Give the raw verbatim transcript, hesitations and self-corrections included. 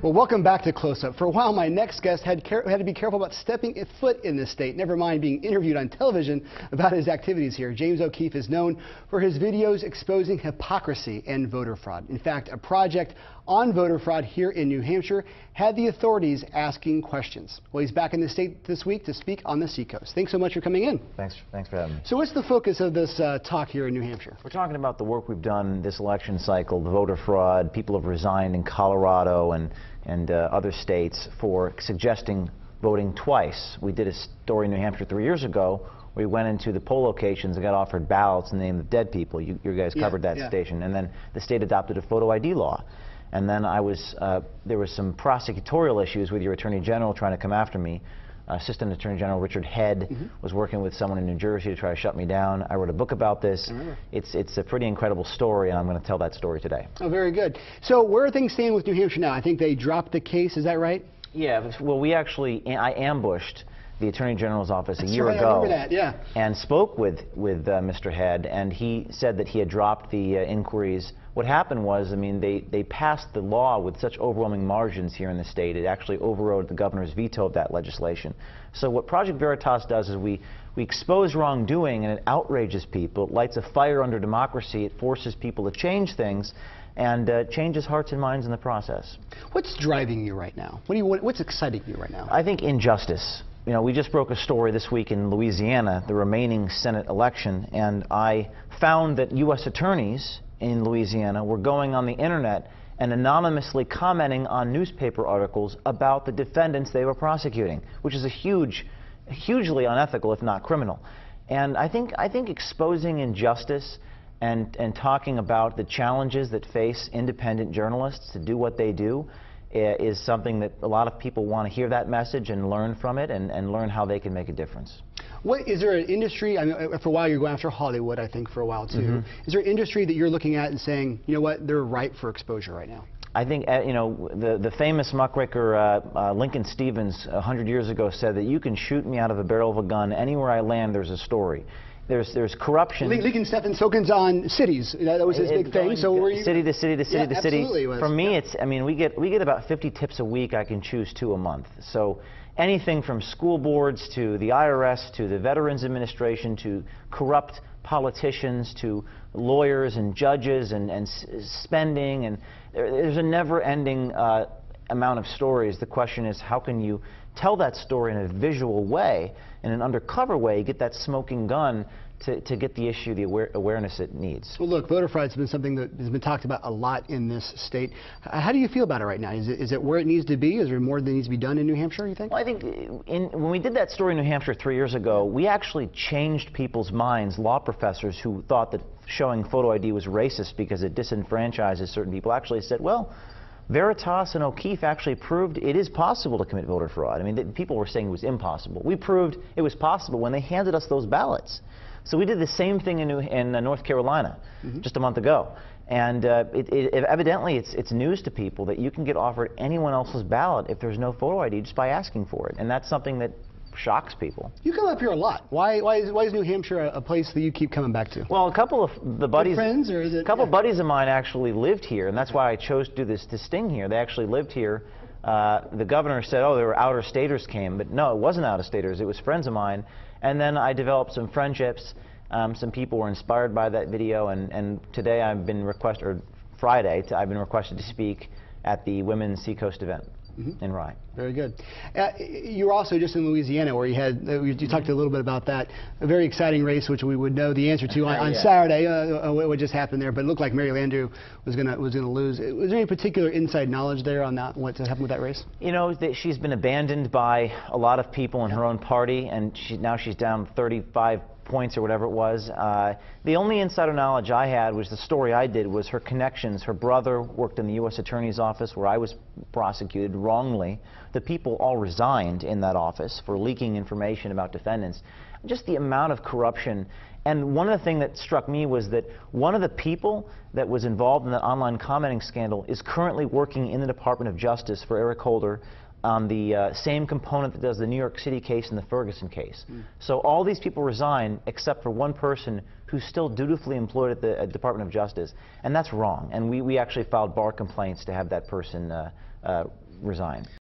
Well, welcome back to Close Up. For a while, my next guest had, had to be careful about stepping a foot in this state, never mind being interviewed on television about his activities here. James O'Keefe is known for his videos exposing hypocrisy and voter fraud. In fact, a project on voter fraud here in New Hampshire had the authorities asking questions. Well, he's back in the state this week to speak on the Seacoast. Thanks so much for coming in. Thanks, thanks for having me. So what's the focus of this uh, talk here in New Hampshire? We're talking about the work we've done this election cycle, the voter fraud. People have resigned in Colorado and, and uh, other states for suggesting voting twice. We did a story in New Hampshire three years ago. We went into the poll locations and got offered ballots in the name of dead people. You, you guys covered yeah, that yeah. station. And then the state adopted a photo I D law. And then I was, uh, there was some prosecutorial issues with your Attorney General trying to come after me. Uh, Assistant Attorney General Richard Head mm-hmm. was working with someone in New Jersey to try to shut me down. I wrote a book about this. It's, it's a pretty incredible story, and I'm going to tell that story today. Oh, very good. So where are things standing with New Hampshire now? I think they dropped the case, is that right? Yeah, well, we actually, I ambushed the Attorney General's office That's a year right, ago. I remember that, yeah. And spoke with, with uh, Mister Head, and he said that he had dropped the uh, inquiries. What happened was, I mean, they, they passed the law with such overwhelming margins here in the state. It actually overrode the governor's veto of that legislation. So what Project Veritas does is we, we expose wrongdoing, and it outrages people. It lights a fire under democracy. It forces people to change things, and uh, changes hearts and minds in the process. What's driving you right now? What do you, what, what's exciting you right now? I think injustice. You know, we just broke a story this week in Louisiana, the remaining Senate election, and I found that U S attorneys in Louisiana were going on the internet and anonymously commenting on newspaper articles about the defendants they were prosecuting, which is a huge, hugely unethical, if not criminal. And I think, I think exposing injustice and, and talking about the challenges that face independent journalists to do what they do is something that a lot of people want to hear that message and learn from it and, and learn how they can make a difference. What, is there an industry, I mean, for a while you're going after Hollywood, I think, for a while too. Mm-hmm. Is there an industry that you're looking at and saying, you know what, they're ripe for exposure right now? I think, uh, you know, the, the famous muckraker uh, uh, Lincoln Stevens a hundred years ago said that you can shoot me out of a barrel of a gun. Anywhere I land, there's a story. There's, there's corruption. Lincoln Stephen Soken's on cities. That was his it, big thing. So were you city to city to city yeah, to city. Absolutely was. For me, yeah. it's. I mean, we get we get about fifty tips a week. I can choose two a month. So anything from school boards to the I R S to the Veterans Administration to corrupt politicians to lawyers and judges and and spending, and there, there's a never-ending uh, amount of stories. The question is, how can you tell that story in a visual way, in an undercover way, get that smoking gun to, to get the issue the aware, awareness it needs. Well, look, voter fraud has been something that has been talked about a lot in this state. How do you feel about it right now? Is it, is it where it needs to be? Is there more that needs to be done in New Hampshire, you think? Well, I think in, when we did that story in New Hampshire three years ago, we actually changed people's minds. Law professors who thought that showing photo I D was racist because it disenfranchises certain people actually said, well, Veritas and O'Keefe actually proved it is possible to commit voter fraud. I mean, the, people were saying it was impossible. We proved it was possible when they handed us those ballots. So we did the same thing in, New, in uh, North Carolina mm-hmm. just a month ago. And uh, it, it, evidently it's, it's news to people that you can get offered anyone else's ballot if there's no photo I D just by asking for it. And that's something that shocks people. You come up here a lot. Why, why, is, why is New Hampshire a, a place that you keep coming back to? Well, a couple of the buddies, Good friends, or is it, a couple yeah. of buddies of mine actually lived here, and that's why I chose to do this, this sting here. They actually lived here. Uh, the governor said, oh, there were outer-staters came, but no, it wasn't out-of-staters. It was friends of mine. And then I developed some friendships. Um, some people were inspired by that video, and, and today I've been requested, or Friday, to, I've been requested to speak at the Women's Seacoast event mm-hmm. in Rye. Very good. Uh, you were also just in Louisiana, where you had, uh, you mm-hmm. talked a little bit about that, a very exciting race, which we would know the answer to on, on yeah. Saturday, uh, what, what just happened there, but it looked like Mary Landrieu was going to was going to lose. Was there any particular inside knowledge there on that, what happened with that race? You know, that she's been abandoned by a lot of people in her own party, and she, now she's down thirty-five points or whatever it was. Uh, the only insider knowledge I had was the story I did was her connections. Her brother worked in the U S Attorney's office where I was prosecuted wrongly. The people all resigned in that office for leaking information about defendants. Just the amount of corruption. And one of the things that struck me was that one of the people that was involved in that online commenting scandal is currently working in the Department of Justice for Eric Holder on the uh, same component that does the New York City case and the Ferguson case. Mm. So all these people resign except for one person who's still dutifully employed at the uh, Department of Justice, and that's wrong. And we, we actually filed bar complaints to have that person uh, uh, resign.